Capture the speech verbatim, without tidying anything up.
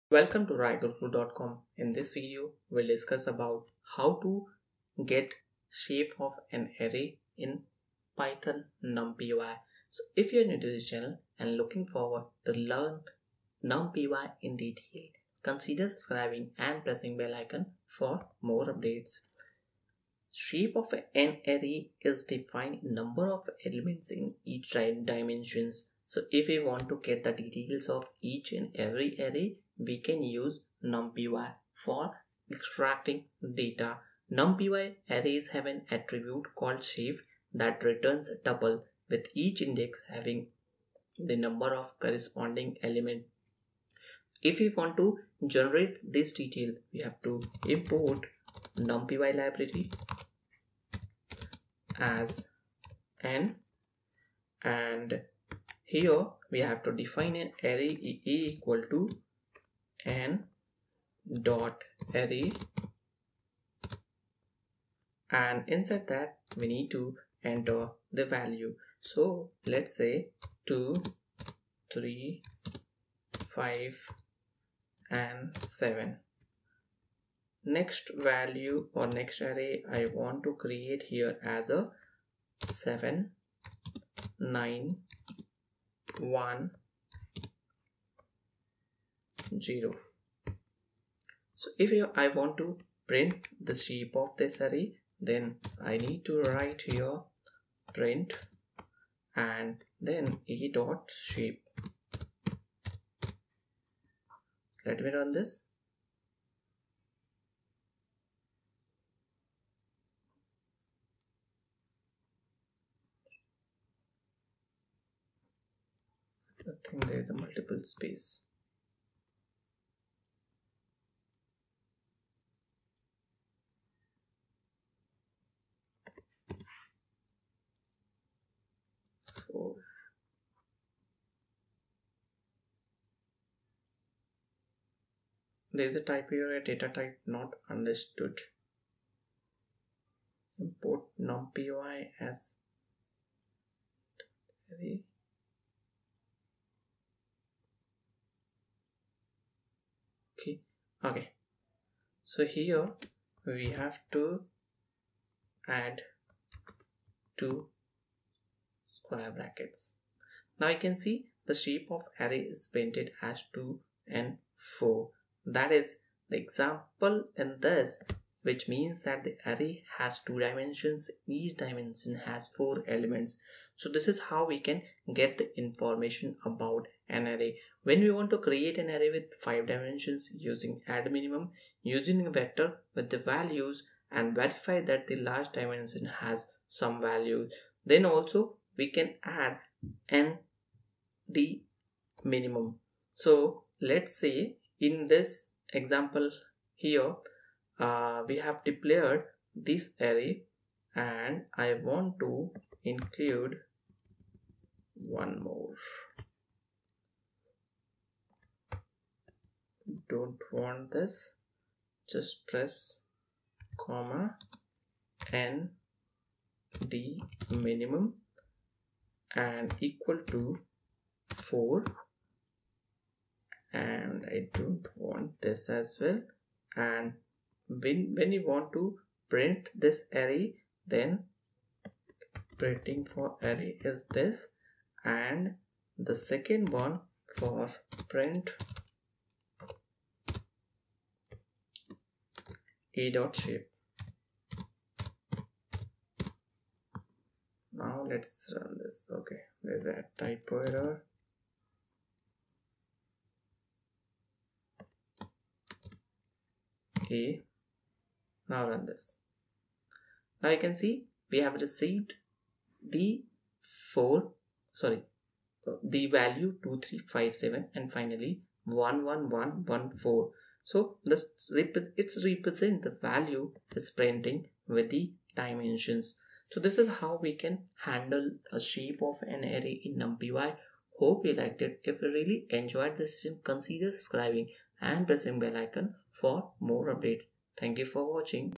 Welcome to writerflow dot com. In this video, we'll discuss about how to get shape of an array in Python Numpy. So if you're new to this channel and looking forward to learn Numpy in detail, consider subscribing and pressing bell icon for more updates. Shape of an array is defined number of elements in each dimensions. So if we want to get the details of each and every array, we can use Numpy for extracting data. Numpy arrays have an attribute called shape that returns a tuple with each index having the number of corresponding elements. If we want to generate this detail, we have to import Numpy library as n, and here we have to define an array a equal to n dot array, and inside that we need to enter the value. So let's say two, three, five and seven. Next value or next array I want to create here as a seven, nine, one, zero. So if I want to print the shape of this array, then I need to write here print and then a dot shape. Let me run this. I think there is a multiple space. Four. There is a type here, a data type not understood. Import numpy as array. Okay, okay. So here we have to add two square brackets. Now you can see the shape of array is printed as two and four. That is the example in this, which means that the array has two dimensions. Each dimension has four elements. So this is how we can get the information about an array. When we want to create an array with five dimensions, using add minimum, using a vector with the values and verify that the last dimension has some values, then also we can add n the minimum. So let's say in this example here, uh, we have declared this array and I want to include one more. Don't want this, just press comma n d minimum and equal to four, and I don't want this as well. And when, when you want to print this array, then printing for array is this, and the second one for print a dot shape. Now let's run this. Okay, there's a typo error. A. Now run this. Now you can see we have received the four, sorry, the value two three five seven and finally one one one one four. So this it's represent the value is printing with the dimensions. So this is how we can handle a shape of an array in Numpy. Hope you liked it. If you really enjoyed this session, consider subscribing and pressing bell icon for more updates. Thank you for watching.